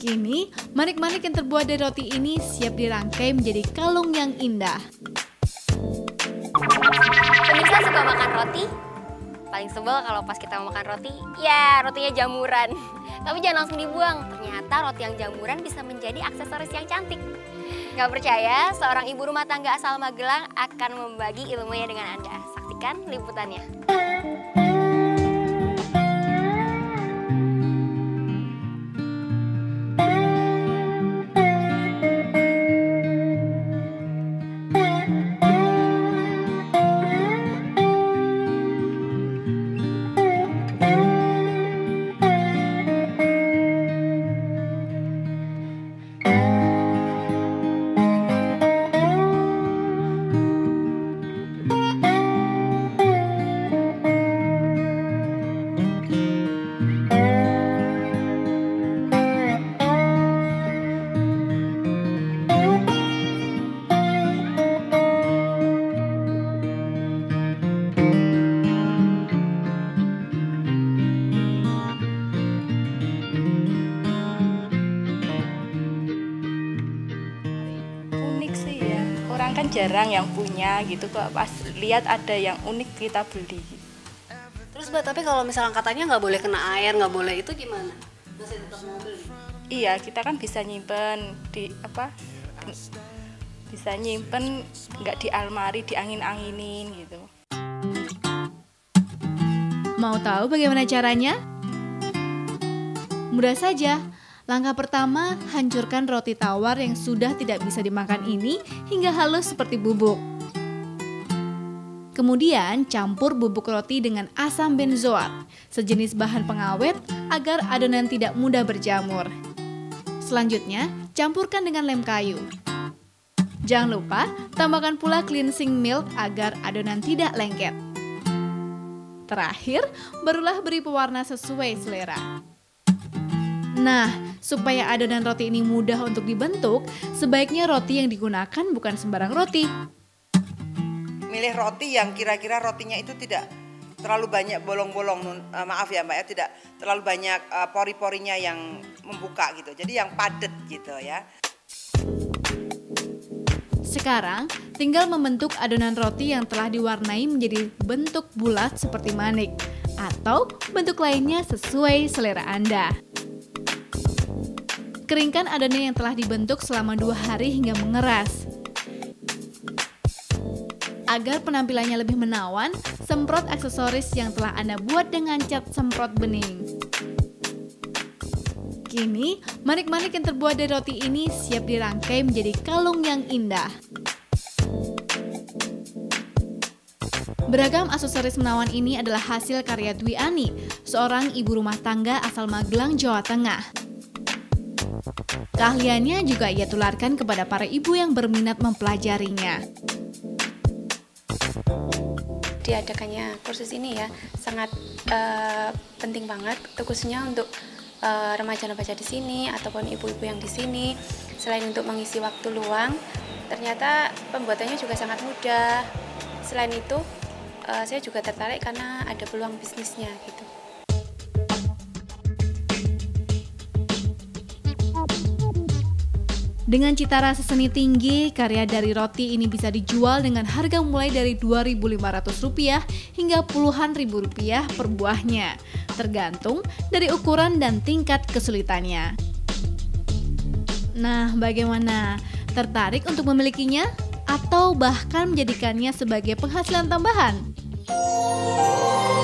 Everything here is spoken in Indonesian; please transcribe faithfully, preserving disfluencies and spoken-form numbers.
Kini, manik-manik yang terbuat dari roti ini siap dirangkai menjadi kalung yang indah. Pemirsa suka makan roti? Paling sebel kalau pas kita mau makan roti, ya rotinya jamuran. Tapi jangan langsung dibuang, ternyata roti yang jamuran bisa menjadi aksesoris yang cantik. Gak percaya, seorang ibu rumah tangga asal Magelang akan membagi ilmunya dengan Anda. Saksikan liputannya. Kan jarang yang punya gitu, kok pas lihat ada yang unik kita beli. Terus Mbak, tapi kalau misalnya katanya nggak boleh kena air, nggak boleh, itu gimana? Masih tetap mau beli? Iya, kita kan bisa nyimpen di apa? Bisa nyimpen nggak di almari, di angin-anginin gitu. Mau tahu bagaimana caranya? Mudah saja. Langkah pertama, hancurkan roti tawar yang sudah tidak bisa dimakan ini hingga halus seperti bubuk. Kemudian, campur bubuk roti dengan asam benzoat, sejenis bahan pengawet agar adonan tidak mudah berjamur. Selanjutnya, campurkan dengan lem kayu. Jangan lupa, tambahkan pula cleansing milk agar adonan tidak lengket. Terakhir, barulah beri pewarna sesuai selera. Nah, supaya adonan roti ini mudah untuk dibentuk, sebaiknya roti yang digunakan bukan sembarang roti. Milih roti yang kira-kira rotinya itu tidak terlalu banyak bolong-bolong, uh, maaf ya Mbak ya, tidak terlalu banyak uh, pori-porinya yang membuka gitu. Jadi yang padat gitu ya. Sekarang, tinggal membentuk adonan roti yang telah diwarnai menjadi bentuk bulat seperti manik, atau bentuk lainnya sesuai selera Anda. Keringkan adonan yang telah dibentuk selama dua hari hingga mengeras. Agar penampilannya lebih menawan, semprot aksesoris yang telah Anda buat dengan cat semprot bening. Kini, manik-manik yang terbuat dari roti ini siap dirangkai menjadi kalung yang indah. Beragam aksesoris menawan ini adalah hasil karya Dwi Ani, seorang ibu rumah tangga asal Magelang, Jawa Tengah. Keahliannya juga ia tularkan kepada para ibu yang berminat mempelajarinya. Diadakannya kursus ini ya sangat uh, penting banget, khususnya untuk uh, remaja-remaja di sini ataupun ibu-ibu yang di sini. Selain untuk mengisi waktu luang, ternyata pembuatannya juga sangat mudah. Selain itu, uh, saya juga tertarik karena ada peluang bisnisnya gitu. Dengan cita rasa seni tinggi, karya dari roti ini bisa dijual dengan harga mulai dari dua ribu lima ratus rupiah hingga puluhan ribu rupiah per buahnya, tergantung dari ukuran dan tingkat kesulitannya. Nah, bagaimana? Tertarik untuk memilikinya? Atau bahkan menjadikannya sebagai penghasilan tambahan?